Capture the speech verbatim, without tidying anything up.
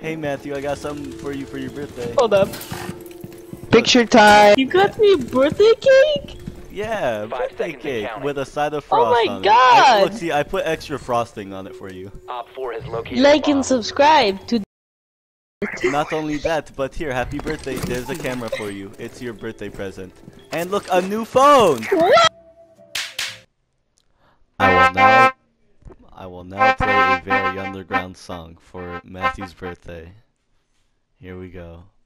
Hey Matthew, I got something for you for your birthday. Hold up. Picture time. You got me a birthday cake? Yeah, Five birthday seconds and cake counting. with a side of Oh frost my on it. I, look, God! see, I put extra frosting on it for you. Op four has located a Like bomb. and subscribe to. Not only that, but here, happy birthday. There's a camera for you. It's your birthday present. And look, a new phone. I will now, I will now play a very underground song for Matthew's birthday. Here we go.